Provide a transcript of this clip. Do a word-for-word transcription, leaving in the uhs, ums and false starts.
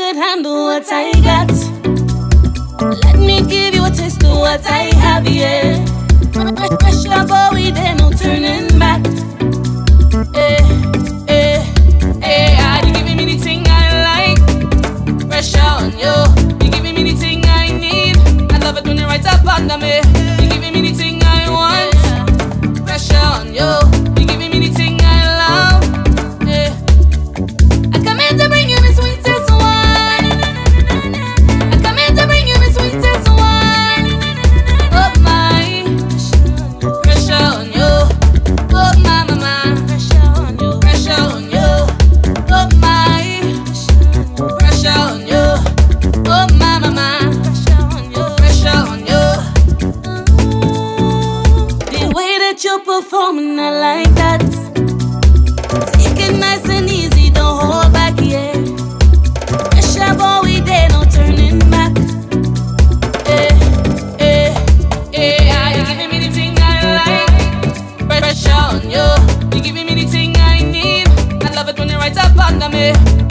could handle what I got. Let me give you a taste of what I have, yeah. Pressure, boy, there no turning back. Eh, eh, eh, ah, you giving me the thing I like. Pressure on you, you giving me the thing I need. I love it when you're right up under me. You giving me the thing I want. Pressure on you, you giving me the thing I love. Eh, I come in to bring you the sweetest wine. I come in to bring you the sweetest wine. Oh my, pressure on you. Oh my mama, pressure on you, pressure on you. Oh my, pressure on you. Oh my mama, pressure on you, pressure on you. The way that you're performing, I like that. Take it nice and easy, don't hold back, yeah. Pressure, boy, we there, no turning back. Eh, eh, eh, ah, you giving me the thing I like. Pressure on you, you giving me the thing I need. I love it when you're right up under me.